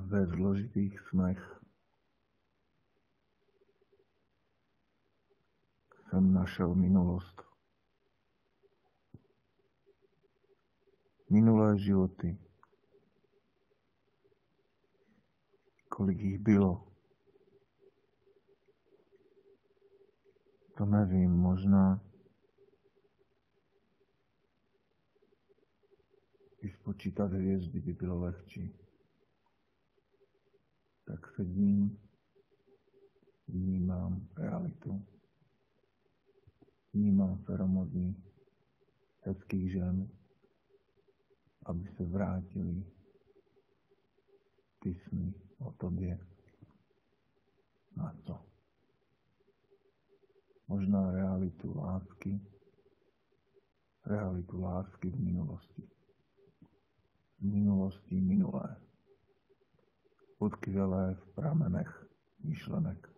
Ve zložitých snech jsem našel minulost. Minulé životy. Kolik jich bylo? To nevím, možná i spočítat hvězdy by bylo lehčí. Tak sedím, vnímám realitu. Vnímám feromony hezkých žen, aby se vrátily ty sny o tobě. Na co? Možná realitu lásky v minulosti. V minulosti minulé. Utkvělé v pramenech myšlenek.